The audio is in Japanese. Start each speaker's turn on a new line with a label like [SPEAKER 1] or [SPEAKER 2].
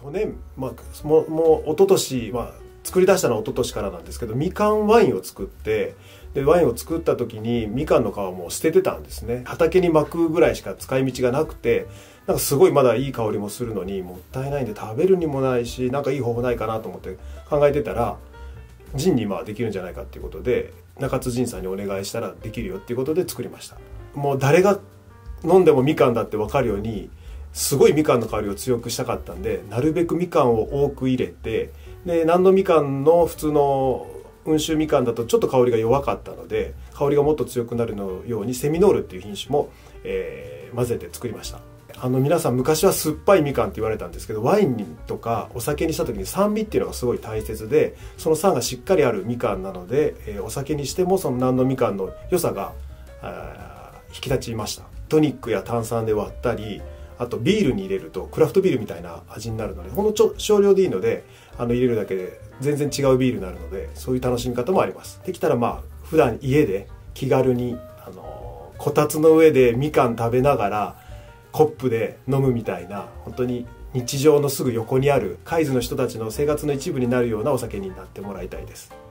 [SPEAKER 1] 去年、もう一昨年、作り出したのは一昨年からなんですけど、みかんワインを作って、でワインを作った時にみかんの皮も捨ててたんですね。畑に巻くぐらいしか使い道がなくて、なんかすごいまだいい香りもするのにもったいないんで、食べるにもないし、なんかいい方法ないかなと思って考えてたら、ジンにできるんじゃないかっていうことで、中津ジンさんにお願いしたらできるよっていうことで作りました。もう誰が飲んでもみかんだって分かるように、すごいみかんの香りを強くしたかったんで、なるべくみかんを多く入れて、で南のみかんの普通の温州みかんだとちょっと香りが弱かったので、香りがもっと強くなるのようにセミノールっていう品種も、混ぜて作りました。皆さん昔は酸っぱいみかんって言われたんですけど、ワインとかお酒にした時に酸味っていうのがすごい大切で、その酸がしっかりあるみかんなので、お酒にしてもその南のみかんの良さが引き立ちました。トニックや炭酸で割ったり、あとビールに入れるとクラフトビールみたいな味になるので、ほんの少量でいいので入れるだけで全然違うビールになるので、そういう楽しみ方もあります。できたら普段家で気軽にこたつの上でみかん食べながらコップで飲むみたいな、本当に日常のすぐ横にある海津の人たちの生活の一部になるようなお酒になってもらいたいです。